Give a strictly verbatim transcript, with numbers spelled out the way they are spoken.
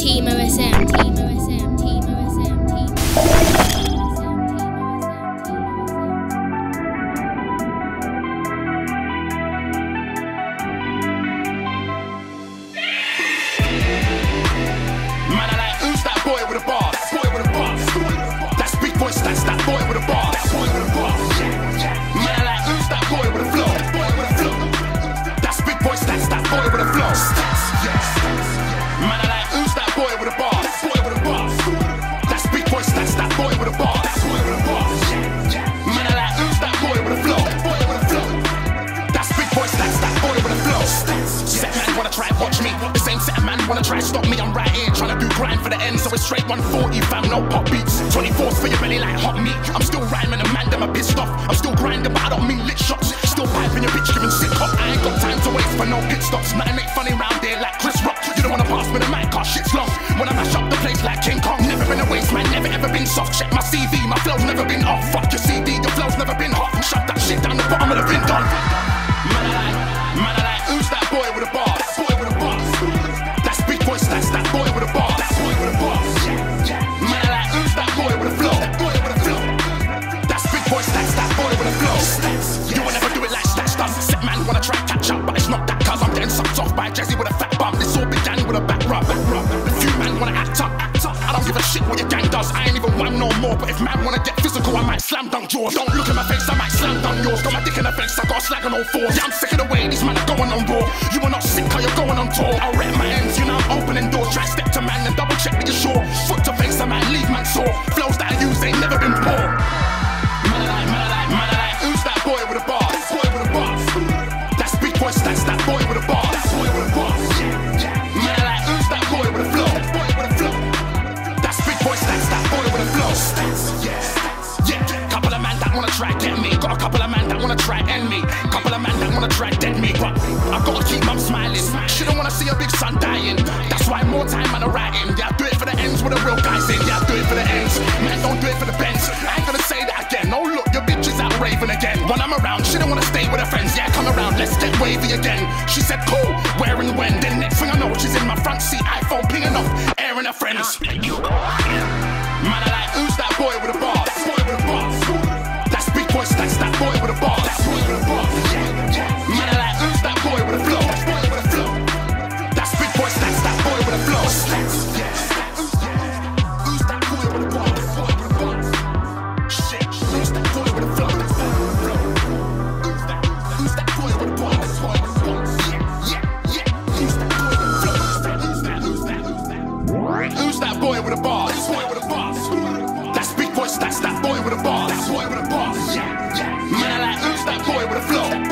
Team O S M, Team O S M, Team O S M, Team O S M. Man, I like, who's that boy with a bar? Boy with a bar. That's big voice, that's that boy with a bar. Boy with a bar. Man, I like, who's that boy with a flow? Boy with a flow. That's big voice, that's that boy with a flow. Man, I like, who's that boy with a bar? Boy with a bar. That's big voice, that's that boy with a bar. Boy with a bar. Man, I like, who's that boy with a flow? Boy with a flow. That's big voice, that's that boy with a flow. Set man wanna try watch me. The same set man wanna try stop me. I'm right here trying to do grind for the end, so it's straight one forty fam, no pop beats. twenty-fours for your belly like hot meat. I'm still rhyming and man, them are pissed off. I'm still grinding, but I don't mean lit shots. Still piping your bitch, giving sick hop. I ain't got time to waste for no pit stops. Nothing ain't funny round here like Chris Rock. You don't wanna pass me the mic, cause shit's long. When I mash up the place like King Kong. Never been a waste man, never ever been soft. Check my C V, my flow's never been off. Fuck your C D, your flow's never been hot. Shut that shit down the bottom of the bin, done. Man, I like, man, I like, who's that boy with a bar? Boy with a bar. That's big voice, that's that boy with a bar. That boy with a bar. Man, I like, who's that boy with a flow? That boy with a flow. That's big voice, that's that boy with a flow. You will never do it like Stash does. Set man wanna try catch up, but it's not that, cause I'm getting sucked off by Jazzy with a fat bum. This all began with a back rub. The few man wanna act up, act up. I don't give a shit what your gang does. I ain't even one no more, but if man wanna get physical, I might slam dunk yours. Don't look at my face, I might slam dunk yours. Got my dick in the face, I got a slag on all fours. Yeah, I'm sick of the way these men are going on raw. You are not sick, cause you're going on tour. I'll rep my ends, you know I'm opening doors. Try step to man and double check that you're sure. Foot to face, a man, leave man sore. Flows that I use ain't never been poor. Man, I like, man, I like, man, I like, who's that boy with a bar? Boy with a bar. That's big voice, that's that boy with a bar. That boy with a bar. Man, I like, who's that boy with a flow? Boy with a flow. That's big voice, that's that boy with a flow. Yeah, yeah. Couple of man that wanna try get me. Got a couple of man that wanna try end me. Couple of man that wanna try dead me. But I gotta keep mum smiling. She don't wanna see a big son dying. That's why more time man are writing. Yeah, I do it for the ends with the real guys in. Yeah, I do it for the ends. Man, don't do it for the bends. I ain't gonna say that again. No, look, your bitch is out raving again. When I'm around, she don't wanna stay with her friends. Yeah, come around, let's get wavy again. She said, cool, where and when? Then next thing I know, she's in my front seat, iPhone pinging off, airing her friends. Man, I like, who's that boy with a bar? Boy with a bar. That's big voice, that's that boy with a bar. That boy with a bar. Man, I like, who's that boy with a flow? Boy with a flow. That's big voice, that's that boy with a flow. Who's that boy with a bar? Boy with a bar. Shit, who's that boy with a flow? Who's that? Who's that boy with a bar? Boy with a bar. Yeah, yeah, yeah. Who's that boy with a flow? Who's that? Who's that? Who's that? Who's that boy with a bar? Boy with a bar. That's big voice, that's that boy with a bar. That boy with a bar. Yeah, yeah. Man, I like, who's that boy with a flow?